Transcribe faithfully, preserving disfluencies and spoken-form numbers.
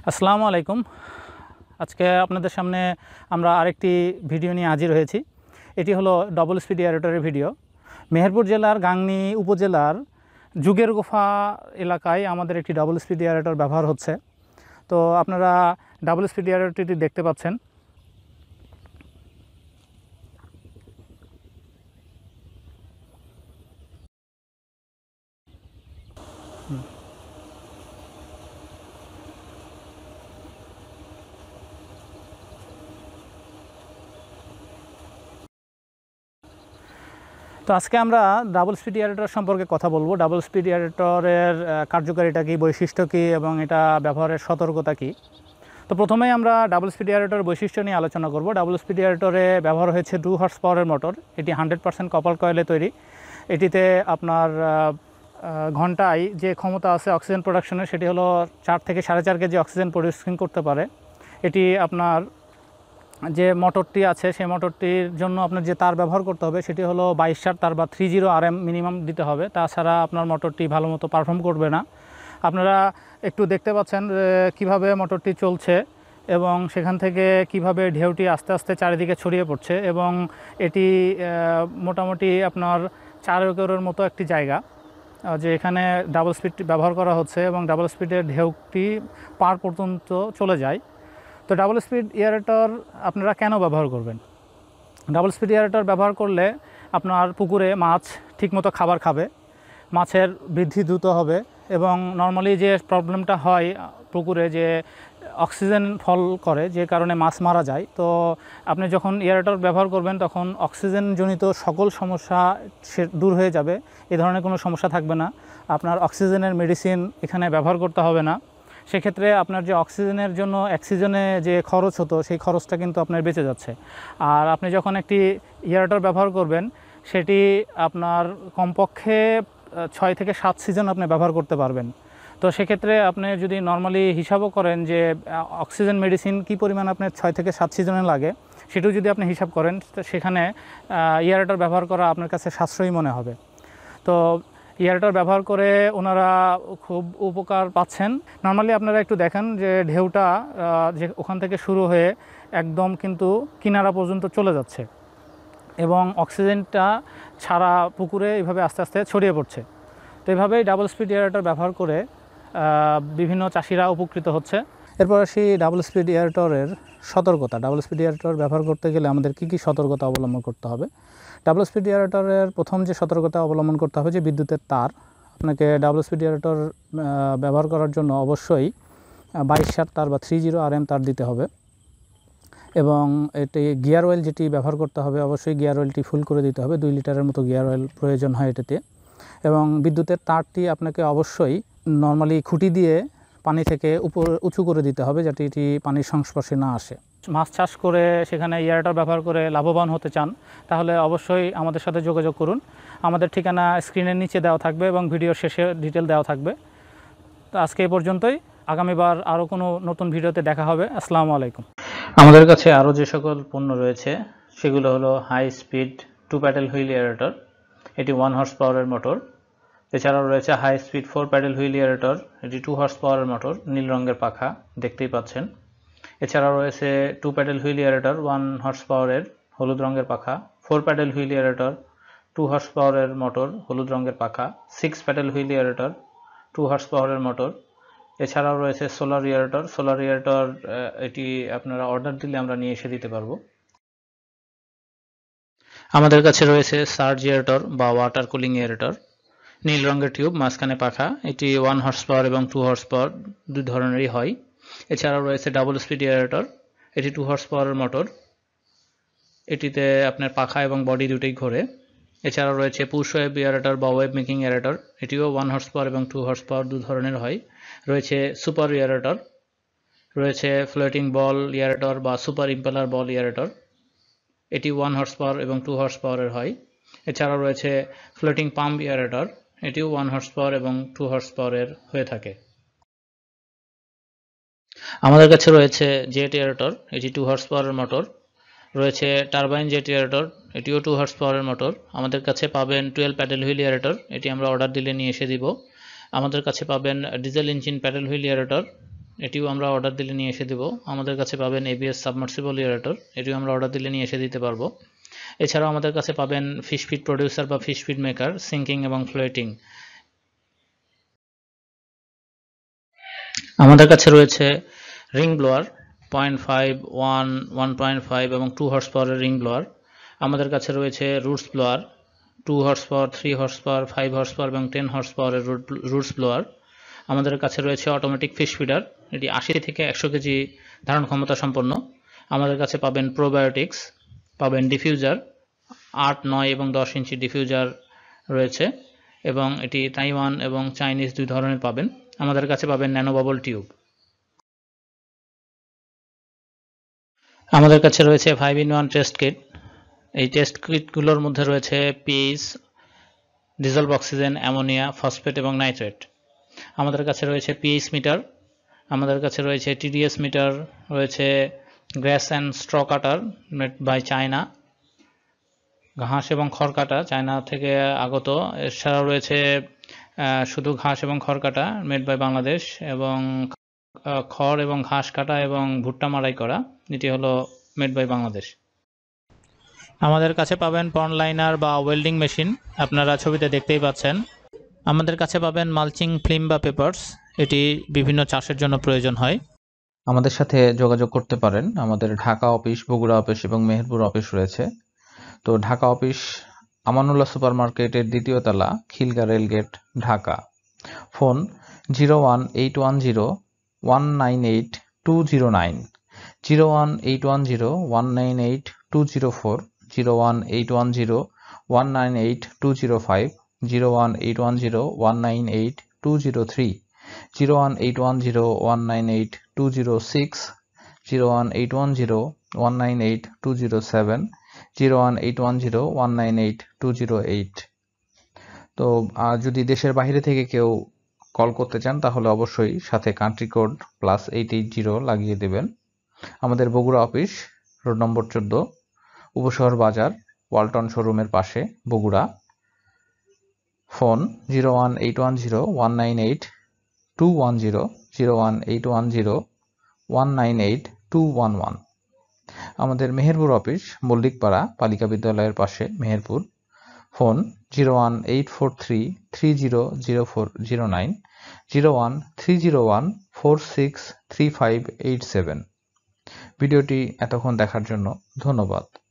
আসসালামু আলাইকুম। আজকে আপনাদের সামনে আমরা আরেকটি ভিডিও নিয়ে হাজির হয়েছি। এটি হলো ডবল স্পিড এয়ারেটরের ভিডিও। মেহেরপুর জেলার গাংনী উপজেলার যুগের গোফা এলাকায় আমাদের একটি ডবল স্পিড এয়ারেটর ব্যবহার হচ্ছে। তো আপনারা ডবল স্পিড এয়ারেটরটি দেখতে পাচ্ছেন। তো আজকে আমরা ডাবল স্পিড এয়ারেটর সম্পর্কে কথা বলবো। ডাবল স্পিড এয়ারেটরের কার্যকারিতা কী, বৈশিষ্ট্য কী এবং এটা ব্যবহারের সতর্কতা কী। তো প্রথমেই আমরা ডাবল স্পিড এয়ারেটর বৈশিষ্ট্য নিয়ে আলোচনা করব। ডাবল স্পিড এয়ারেটরে ব্যবহার হয়েছে টু হর্স পাওয়ারের মোটর। এটি হান্ড্রেড পার্সেন্ট কপার কয়েলে তৈরি। এটিতে আপনার ঘন্টায় যে ক্ষমতা আছে অক্সিজেন প্রোডাকশনের, সেটি হলো চার থেকে সাড়ে চার কেজি অক্সিজেন প্রডিউসিং করতে পারে। এটি আপনার যে মোটরটি আছে সেই মোটরটির জন্য আপনার যে তার ব্যবহার করতে হবে সেটি হলো বাইশ সার তার বা three zero R M minimum দিতে হবে। তাছাড়া আপনার মোটরটি ভালো মতো পারফর্ম করবে না। আপনারা একটু দেখতে পাচ্ছেন কিভাবে মোটরটি চলছে এবং সেখান থেকে কিভাবে ঢেউটি আস্তে আস্তে চারিদিকে ছড়িয়ে পড়ছে। এবং এটি মোটামুটি আপনার চার একরের মতো একটি জায়গা যে এখানে ডাবল স্পিড ব্যবহার করা হচ্ছে এবং ডাবল স্পিডের ঢেউটি পার পর্যন্ত চলে যায়। তো ডাবল স্পিড এয়ারেটর আপনারা কেন ব্যবহার করবেন? ডাবল স্পিড এয়ারেটর ব্যবহার করলে আপনার পুকুরে মাছ ঠিকমতো খাবার খাবে, মাছের বৃদ্ধি দ্রুত হবে এবং নর্মালি যে প্রবলেমটা হয় পুকুরে যে অক্সিজেন ফল করে, যে কারণে মাছ মারা যায়, তো আপনি যখন এয়ারেটর ব্যবহার করবেন তখন অক্সিজেনজনিত সকল সমস্যা সে দূর হয়ে যাবে। এ ধরনের কোনো সমস্যা থাকবে না। আপনার অক্সিজেনের মেডিসিন এখানে ব্যবহার করতে হবে না। সেক্ষেত্রে আপনার যে অক্সিজেনের জন্য অক্সিজেনে যে খরচ হতো সেই খরচটা কিন্তু আপনার বেঁচে যাচ্ছে। আর আপনি যখন একটি এয়ারেটর ব্যবহার করবেন সেটি আপনার কমপক্ষে ছয় থেকে সাত সিজন আপনি ব্যবহার করতে পারবেন। তো সেক্ষেত্রে আপনি যদি নর্মালি হিসাবও করেন যে অক্সিজেন মেডিসিন কী পরিমাণ আপনার ছয় থেকে সাত সিজনে লাগে, সেটাও যদি আপনি হিসাব করেন সেখানে এয়ারেটর ব্যবহার করা আপনার কাছে সাশ্রয়ী মনে হবে। তো এয়ারেটর ব্যবহার করে ওনারা খুব উপকার পাচ্ছেন। নর্মালি আপনারা একটু দেখেন যে ঢেউটা যে ওখান থেকে শুরু হয়ে একদম কিন্তু কিনারা পর্যন্ত চলে যাচ্ছে এবং অক্সিজেনটা সারা পুকুরে এইভাবে আস্তে আস্তে ছড়িয়ে পড়ছে। তো এইভাবেই ডাবল স্পিড এয়ারেটর ব্যবহার করে বিভিন্ন চাষিরা উপকৃত হচ্ছে। এরপর আসি ডাবল স্পিড এয়ারেটরের সতর্কতা। ডাবল স্পিড এয়ারেটর ব্যবহার করতে গেলে আমাদের কী কী সতর্কতা অবলম্বন করতে হবে? ডাবল স্পিড এয়ারেটরের প্রথম যে সতর্কতা অবলম্বন করতে হবে যে বিদ্যুতের তার। আপনাকে ডাবল স্পিড এয়ারেটর ব্যবহার করার জন্য অবশ্যই বাইশ সার তার বা থ্রি জিরো আর এম তার দিতে হবে এবং এটি গিয়ার অয়েল যেটি ব্যবহার করতে হবে অবশ্যই গিয়ার অয়েলটি ফুল করে দিতে হবে। দুই লিটারের মতো গিয়ার অয়েল প্রয়োজন হয় এটাতে। এবং বিদ্যুতের তারটি আপনাকে অবশ্যই নর্মালি খুঁটি দিয়ে পানি থেকে উপর উঁচু করে দিতে হবে যাতে এটি পানির সংস্পর্শে না আসে। মাছ চাষ করে সেখানে এয়ারেটর ব্যবহার করে লাভবান হতে চান তাহলে অবশ্যই আমাদের সাথে যোগাযোগ করুন। আমাদের ঠিকানা স্ক্রিনের নিচে দেওয়া থাকবে এবং ভিডিওর শেষে ডিটেল দেওয়া থাকবে। তো আজকে এই পর্যন্তই। আগামীবার আরও কোনো নতুন ভিডিওতে দেখা হবে। আসসালামু আলাইকুম। আমাদের কাছে আরও যে সকল পণ্য রয়েছে সেগুলো হলো high speed two paddle wheel aerator. এটি ওয়ান হর্স পাওয়ারের মোটর। এছাড়াও রয়েছে high speed four paddle wheel aerator. এটি টু হর্স পাওয়ারের মোটর, নীল রঙের পাখা, দেখতেই পাচ্ছেন। এছাড়াও রয়েছে two paddle wheel aerator one horse পাওয়ারের, হলুদ রঙের পাখা। Four paddle wheel aerator two horse পাওয়ারের মোটর, হলুদ রঙের পাখা। Six paddle wheel aerator two horse পাওয়ারের মোটর। এছাড়াও রয়েছে সোলার এয়ারেটর। সোলার এয়ারেটর এটি আপনারা অর্ডার দিলে আমরা নিয়ে এসে দিতে পারবো। আমাদের কাছে রয়েছে সার্জ এয়ারেটর বা ওয়াটার কুলিং এয়ারেটর। নীল রঙের টিউব, মাঝখানে পাখা। এটি ওয়ান হর্স পাওয়ার এবং টু হর্স পাওয়ার দুই ধরনেরই হয়। এছাড়াও রয়েছে ডাবল স্পিড এয়ারেটর। এটি টু হর্স পাওয়ারের মোটর। এটিতে আপনার পাখা এবং বডি দুটোই ঘোরে। এছাড়াও রয়েছে পুশ ওয়েব এয়ারেটর বা ওয়েব মেকিং এয়ারেটর। এটিও ওয়ান হর্স পাওয়ার এবং টু হর্স পাওয়ার দু ধরনের হয়। রয়েছে সুপার এয়ারেটর। রয়েছে ফ্লোটিং বল এয়ারেটর বা সুপার ইম্পেলার বল এয়ারেটর। এটি ওয়ান হর্স পাওয়ার এবং টু হর্স পাওয়ারের হয়। এছাড়াও রয়েছে ফ্লোটিং পাম্প এয়ারেটর। এটিও ওয়ান হর্স পাওয়ার এবং টু হর্স পাওয়ারের হয়ে থাকে। আমাদের কাছে রয়েছে জেট এয়ারেটর। এটি টু হর্স পাওয়ারের মোটর। রয়েছে টারবাইন জেট এয়ারেটর। এটিও টু হর্স পাওয়ারের মোটর। আমাদের কাছে পাবেন টুয়েলভ প্যাডেল হুইল এয়ারেটর। এটি আমরা অর্ডার দিলে নিয়ে এসে দিব। আমাদের কাছে পাবেন diesel engine paddle wheel aerator. এটিও আমরা অর্ডার দিলে নিয়ে এসে দেব। আমাদের কাছে পাবেন এবিএস সাবমার্সিবল এরেটর, এটিও আমরা অর্ডার দিলে নিয়ে এসে দিতে পারবো। এছাড়াও আমাদের কাছে পাবেন ফিশ ফিড প্রডিউসার বা ফিশ ফিড মেকার, সিঙ্কিং এবং ফ্লোটিং। আমাদের কাছে রয়েছে ring blower point five, one, one point five এবং টু হর্স পাওয়ারের রিং ব্লোয়ার। আমাদের কাছে রয়েছে roots blower two horse power, three horse power, five horse power এবং টেন হর্স পাওয়ারের রুটস ব্লোয়ার। আমাদের কাছে রয়েছে অটোমেটিক ফিশ ফিডার, এটি আশি থেকে একশো কেজি ধারণ ক্ষমতা সম্পন্ন। আমাদের কাছে পাবেন প্রোবায়োটিক্স, পাবেন ডিফিউজার, আট, নয় এবং দশ ইঞ্চি ডিফিউজার রয়েছে এবং এটি তাইওয়ান এবং চাইনিজ দুই ধরনের পাবেন। আমাদের কাছে পাবেন ন্যানো বাবল টিউব। আমাদের কাছে রয়েছে five in one test kit. এই টেস্ট কিটগুলোর মধ্যে রয়েছে pH, dissolve oxygen, ammonia, phosphate এবং নাইট্রেট। আমাদের কাছে রয়েছে পিএইচ মিটার, আমাদের কাছে রয়েছে টিডিএস মিটার, রয়েছে grass and straw cutter made by China, ঘাস এবং খড় কাটা চায়না থেকে আগত। এছাড়াও রয়েছে শুধু ঘাস এবং খড় কাটা মেড বাই বাংলাদেশ, এবং খড় এবং ঘাস কাটা এবং ভুট্টা মাড়াই করা, এটি হলো মেড বাই বাংলাদেশ। আমাদের কাছে পাবেন পন্ড লাইনার বা ওয়েল্ডিং মেশিন, আপনারা ছবিতে দেখতেই পাচ্ছেন। আমাদের কাছে পাবেন মালচিং ফিল্ম বা পেপারস, এটি বিভিন্ন চাষের জন্য প্রয়োজন হয়। আমাদের সাথে যোগাযোগ করতে পারেন। আমাদের ঢাকা অফিস, বগুড়া অফিস এবং মেহেরপুর অফিস রয়েছে। তো ঢাকা অফিস আমানুল্লাহ সুপার মার্কেটের দ্বিতীয় তলা, Khilgaon rail gate, Dhaka. Phone zero one eight one zero one nine eight two zero nine, zero one eight one zero one nine eight two zero four, zero one eight one zero one nine eight two zero five, zero one eight one zero one nine eight two zero three, zero one eight one zero one nine eight two zero six, zero one eight one zero one nine eight two zero seven, zero one eight one zero one nine eight two zero eight. তো যদি দেশের বাইরে থেকে কেউ call করতে চান তাহলে অবশ্যই সাথে country code plus eight eight zero লাগিয়ে দেবেন। আমাদের বগুড়া অফিস রোড নম্বর চোদ্দ, উপশহর বাজার, ওয়ালটন শোরুমের পাশে, Bogura. Phone zero one eight one zero one nine eight two one zero, zero one eight one zero one nine eight two one one. আমাদের Meherpur office Mallikpara বালিকা বিদ্যালয়ের পাশে, Meherpur. Phone zero one eight four three three zero zero four zero nine, zero one three zero one four six three five eight seven. ভিডিওটি এতক্ষণ দেখার জন্য ধন্যবাদ।